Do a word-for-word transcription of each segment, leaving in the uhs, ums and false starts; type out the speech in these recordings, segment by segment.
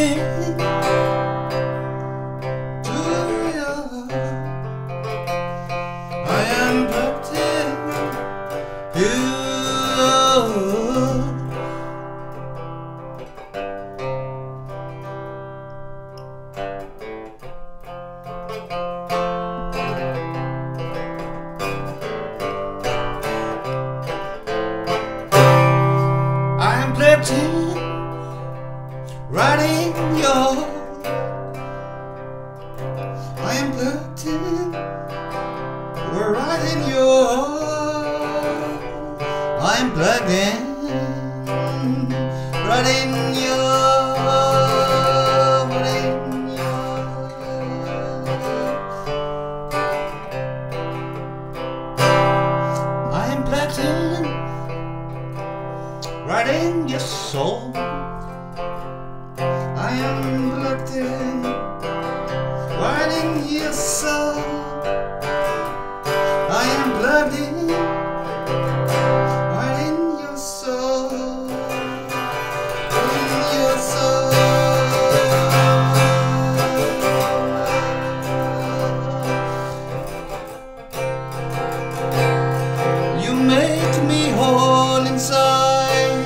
in to you. I am plugged in to you. I am plugged in, right in your. I am plugged in, right in your. I am plugged in, right in your. Right in your. I am plugged in, right in your soul. I am plugged in, right in your soul. I am plugged in, right in your soul. In your soul. You make me whole inside.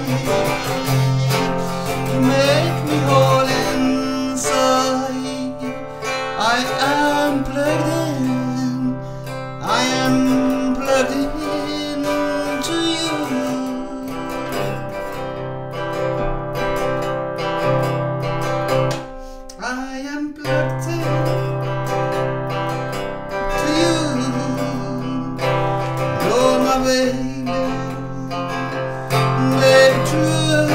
You make me whole inside. I am plugged in. I am plugged in to you. I am plugged in to you. You're my baby, baby true.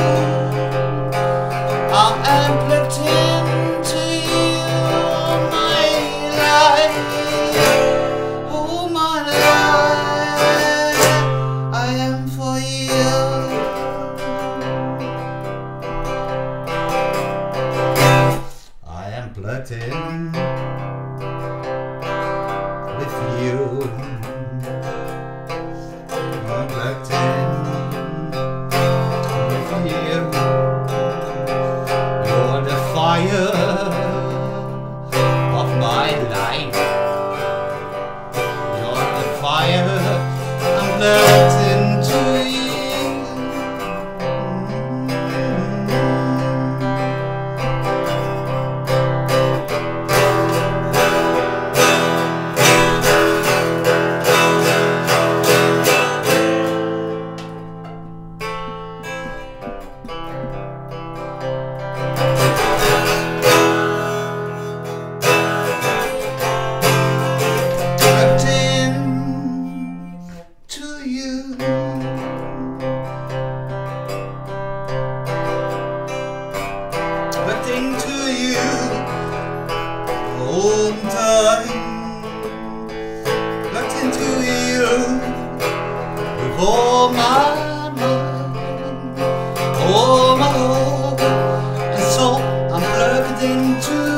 I am plugged in to you, my life, oh my life. I am for you. I am plugged in with you. I'm plugged in with you. You're the fire of my life. You're the fire. I'm plugged into you. Plugged in to you. Plugged into you all the time. Plugged into you with all my mind, all my heart and soul. I'm plugged into